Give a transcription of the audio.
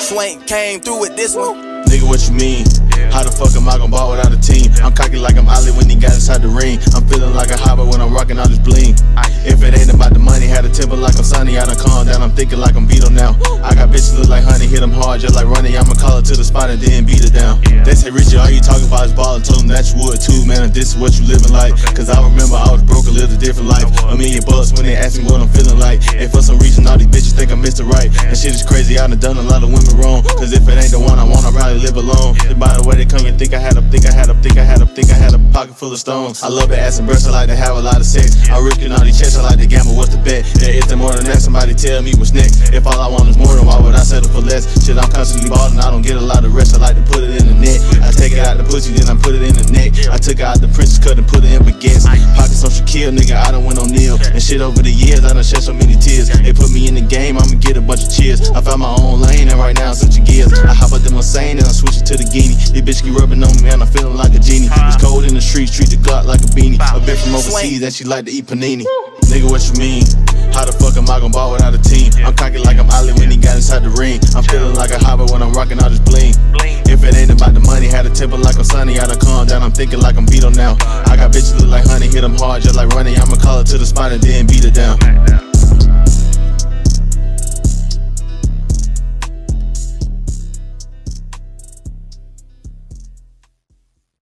Swank came through with this one. Nigga, what you mean? How the fuck am I gon' ball without a team? I'm cocky like I'm Ali when he got inside the ring. I'm feeling like a hobbit when I'm rocking all this bling. If it ain't about the money, had a temper like I'm Sonny. I done calm down, I'm thinking like I'm Vito now. I got bitches look like honey, hit them hard just like running. I'ma call her to the spot and then beat her down. They say, Richie, all you talking about is ballin'. Told them that you would too, man, if this is what you living like. Cause I remember I was broke and lived a different life. $1 million when they ask me what I'm feeling like. And for some reason, all these bitches think I missed it right. And shit is crazy, I done a lot of women wrong. Cause if it ain't the one I want, I'd rather live alone. By the way they come, you think I had a pocket full of stones. I love the ass and breasts, I like to have a lot of sex. I'm risking all these checks, I like to gamble, what's the bet? Yeah, if there more than that, somebody tell me what's next. If all I want is more, then why would I settle for less? Shit, I'm constantly ballin', I don't get a lot of rest. I like to put it in the net. I take it out the pussy, then I put it in the neck. I took it out the princess cut and put it in baguettes. Pockets on Shaquille, nigga, I done went on Neil. And shit over the years, I done shed so many tears. They put me in the game, I'ma get a bunch of cheers. I found my own lane, and right now I'm switching gears. I hop out them insane, and I'm switching to the guinea. These bitches keep rubbing on me, man, I'm feeling like a genie. It's cold in the streets, treat the Glock like a beanie. A bitch from overseas, and she like to eat panini. Nigga, what you mean? How the fuck am I gon' ball without a team? I'm cocky like I'm Ali when he got inside the ring. I'm feeling like a hobbit when I'm rocking all this bling. If it ain't about the money, had a temper like I'm Sonny. I done calm down, I'm thinking like I'm Vito now. I got bitches look like honey, hit them hard just like running. I'ma call her to the spot and then beat her down.